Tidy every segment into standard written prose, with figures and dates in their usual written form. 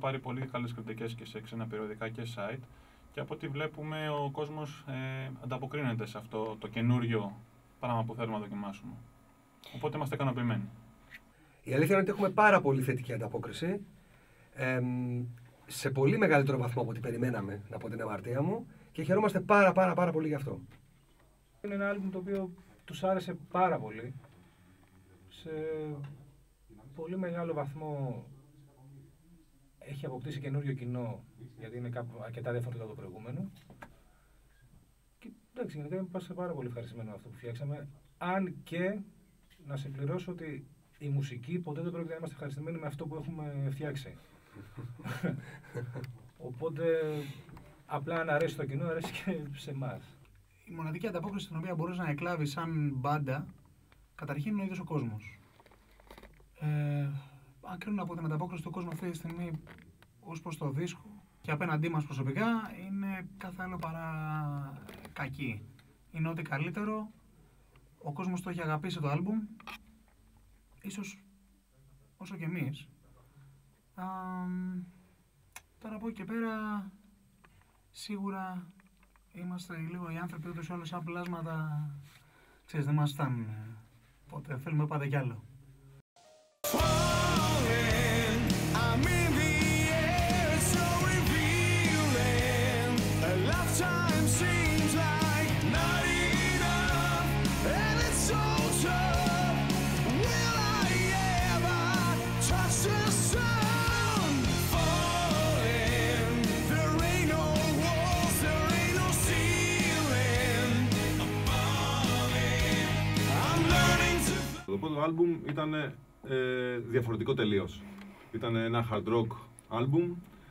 πάρει πολύ καλές κριτικές και σε ξένα περιοδικά και site. Και από ό,τι βλέπουμε, ο κόσμος ανταποκρίνεται σε αυτό το καινούριο πράγμα που θέλουμε να δοκιμάσουμε. Οπότε είμαστε ικανοποιημένοι. Η αλήθεια είναι ότι έχουμε πάρα πολύ θετική ανταπόκριση. Σε πολύ μεγαλύτερο βαθμό από ό,τι περιμέναμε, από την αμαρτία μου, και χαιρόμαστε πάρα πολύ γι' αυτό. Είναι ένα άλμπουμ το οποίο τους άρεσε πάρα πολύ. Σε πολύ μεγάλο βαθμό έχει αποκτήσει καινούριο κοινό, γιατί είναι αρκετά διαφορετικό από το προηγούμενο. Και εντάξει, γενικά είμαστε πάρα πολύ ευχαριστημένοι με αυτό που φτιάξαμε. Αν και να συμπληρώσω ότι η μουσική ποτέ δεν πρόκειται να είμαστε ευχαριστημένοι με αυτό που έχουμε φτιάξει. Οπότε απλά αν αρέσει το κοινό, αρέσει και σε εμάς. Η μοναδική ανταπόκριση την οποία μπορείς να εκλάβεις σαν μπάντα, καταρχήν είναι ο ίδιος ο κόσμος. Αν κρίνω από την ανταπόκριση του κόσμου αυτή τη στιγμή ως προς το δίσκο και απέναντί μας προσωπικά, είναι κάθε άλλο παρά κακή. Είναι ό,τι καλύτερο. Ο κόσμος το έχει αγαπήσει το άλμπουμ, ίσως όσο και εμείς. Τώρα από εκεί και πέρα, σίγουρα είμαστε λίγο οι άνθρωποι ούτως ή άλλως σαν πλάσματα, ξέρεις, δεν μας φτάνουν. Οπότε θέλουμε πάντα κι άλλο. Το πρώτο άλμπουμ ήταν διαφορετικό τελείως. Ήταν ένα hard rock άλμπουμ.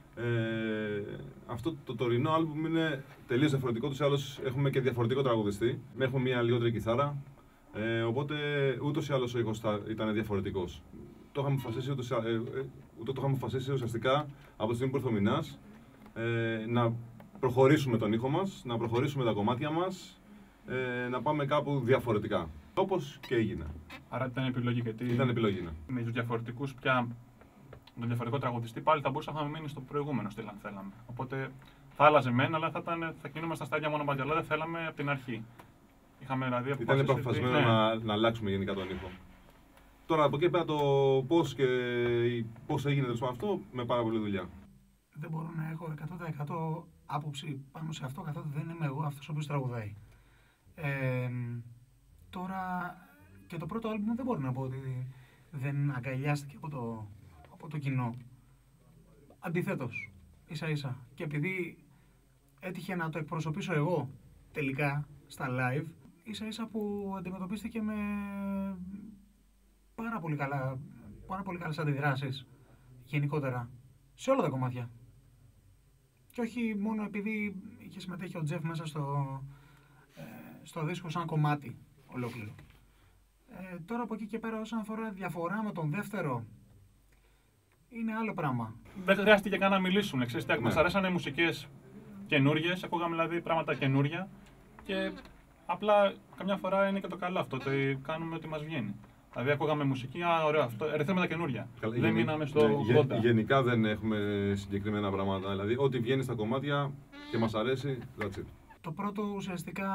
Αυτό το τωρινό άλμπουμ είναι τελείως διαφορετικό, τους άλλους έχουμε και διαφορετικό τραγουδιστή. Έχουμε μια λιγότερη κιθάρα, οπότε ούτως ή άλλως ο ήχος ήταν διαφορετικός. Το είχαμε αποφασίσει ουσιαστικά από τη στιγμή που ήρθε ο Μινάς, να προχωρήσουμε τον ήχο μας, να προχωρήσουμε τα κομμάτια μας, να πάμε κάπου διαφορετικά. Όπως και έγινε. Άρα ήταν επιλογή, γιατί ήταν επιλογή, ναι. Με τους διαφορετικούς πια, τον διαφορετικό τραγουδιστή, πάλι θα μπορούσαμε να μείνει στο προηγούμενο στυλ αν θέλαμε. Οπότε θα άλλαζε μεν, αλλά θα κινούμασταν στα ίδια μονοπάτια. Αλλά δεν θέλαμε από την αρχή. Είχαμε δηλαδή αποφασισμένο να αλλάξουμε γενικά τον ήχο. Τώρα από εκεί πέρα το πώς έγινε αυτό, με πάρα πολλή δουλειά. Δεν μπορώ να έχω 100% άποψη πάνω σε αυτό, καθότι δεν είμαι εγώ αυτός ο οποίος τραγουδάει. Τώρα και το πρώτο άλμπουμ δεν μπορώ να πω ότι δεν αγκαλιάστηκε από το κοινό. Αντιθέτως, ίσα ίσα. Και επειδή έτυχε να το εκπροσωπήσω εγώ τελικά στα live, ίσα ίσα που αντιμετωπίστηκε με πάρα πολύ καλές αντιδράσεις γενικότερα σε όλα τα κομμάτια. Και όχι μόνο επειδή είχε συμμετέχει ο Τζεφ μέσα στο δίσκο σαν κομμάτι ολόκληρο. Τώρα από εκεί και πέρα, όσον αφορά διαφορά με τον δεύτερο, είναι άλλο πράγμα. Δεν χρειάστηκε καν να μιλήσουμε. Ξέρετε, μας αρέσανε οι μουσικές καινούριες, ακούγαμε δηλαδή πράγματα καινούρια και απλά καμιά φορά είναι και το καλό αυτό, ότι κάνουμε ό,τι μας βγαίνει. Δηλαδή, ακούγαμε μουσική, ωραίο αυτό, θέλουμε τα καινούρια. Δεν μείναμε στο 80. Γενικά δεν έχουμε συγκεκριμένα πράγματα. Δηλαδή, ό,τι βγαίνει στα κομμάτια και μας αρέσει, that's it. Το πρώτο ουσιαστικά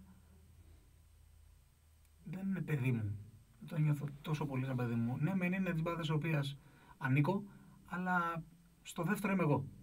δεν είναι παιδί μου. Το νιώθω τόσο πολύ σαν παιδί μου. Ναι, μεν είναι της μπάδας της οποίας ανήκω, αλλά στο δεύτερο είμαι εγώ.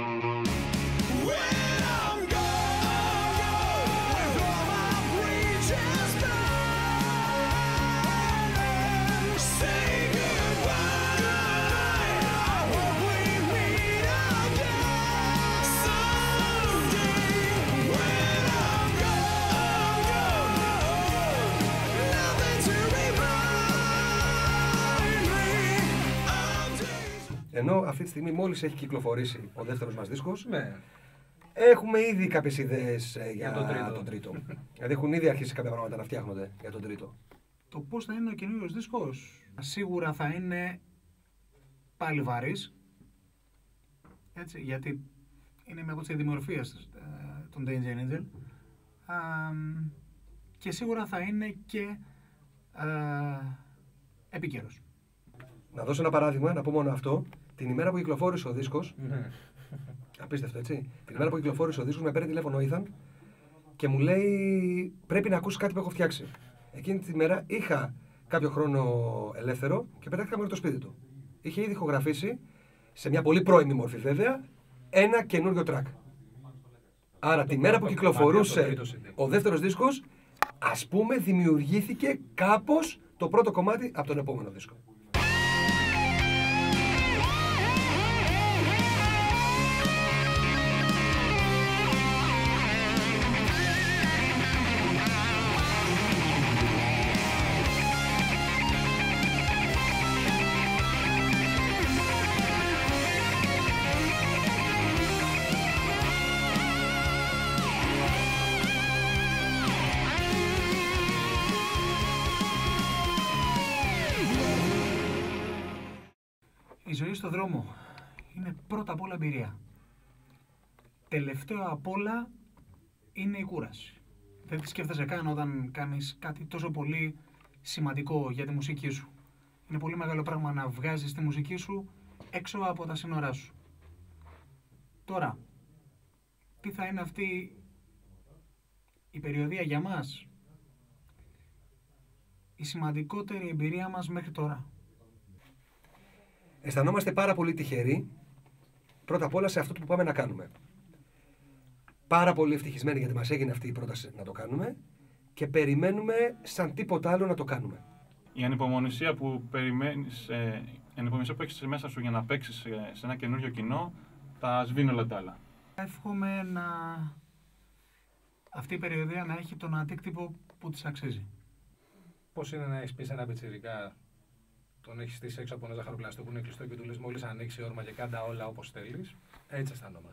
Ενώ αυτή τη στιγμή μόλις έχει κυκλοφορήσει ο δεύτερος μας δίσκος, έχουμε ήδη κάποιες ιδέες για τον τρίτο. Δηλαδή έχουν ήδη αρχίσει κάποια πράγματα να φτιάχνονται για τον τρίτο. Το πώς θα είναι ο καινούριος δίσκος, σίγουρα θα είναι πάλι βαρύς, έτσι, γιατί είναι με τη δημορφία των Danger Angel, και σίγουρα θα είναι και επίκαιρος. Να δώσω ένα παράδειγμα, να πω μόνο αυτό. την ημέρα που κυκλοφόρησε ο δίσκος. Απίστευτο, έτσι. Την ημέρα που κυκλοφόρησε ο δίσκος, με παίρνει τηλέφωνο ο Ethan και μου λέει: πρέπει να ακούσει κάτι που έχω φτιάξει. Εκείνη τη μέρα είχα κάποιο χρόνο ελεύθερο και πετάχτηκα μέχρι το σπίτι του. Είχε ήδη ηχογραφήσει, σε μια πολύ πρώιμη μορφή βέβαια, ένα καινούριο track. Άρα τη μέρα που κυκλοφορούσε ο δεύτερος δίσκος, ας πούμε, δημιουργήθηκε κάπως το πρώτο κομμάτι από τον επόμενο δίσκο. Η ζωή στον δρόμο είναι πρώτα απ' όλα εμπειρία. Τελευταίο απ' όλα είναι η κούραση. Δεν τη σκέφτεσαι καν όταν κάνεις κάτι τόσο πολύ σημαντικό για τη μουσική σου. Είναι πολύ μεγάλο πράγμα να βγάζεις τη μουσική σου έξω από τα σύνορά σου. Τώρα, τι θα είναι αυτή η περιοδία για μας? Η σημαντικότερη εμπειρία μας μέχρι τώρα. Αισθανόμαστε πάρα πολύ τυχεροί, πρώτα απ' όλα σε αυτό που πάμε να κάνουμε. Πάρα πολύ ευτυχισμένοι γιατί μας έγινε αυτή η πρόταση να το κάνουμε και περιμένουμε σαν τίποτα άλλο να το κάνουμε. Η ανυπομονησία που περιμένεις, η ανυπομονησία που έχεις μέσα σου για να παίξεις σε ένα καινούριο κοινό, τα σβήνει όλα τα άλλα. Εύχομαι αυτή η περιοδία να έχει τον αντίκτυπο που της αξίζει. Πώς είναι να έχεις πει σε ένα πιτσιρικά, τον έχεις στήσει έξω από ένα ζαχαροπλαστό που είναι κλειστό και του λες μόλις ανοίξει όρμα και κάντα όλα όπως θέλεις? Έτσι αισθανόμαστε.